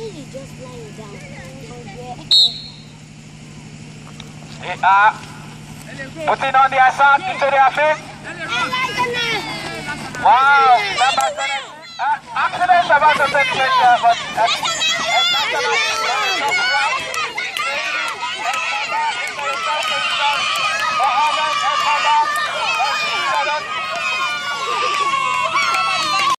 He's just lying down. Putting on the assault into the offense. Wow, accident about to take place, but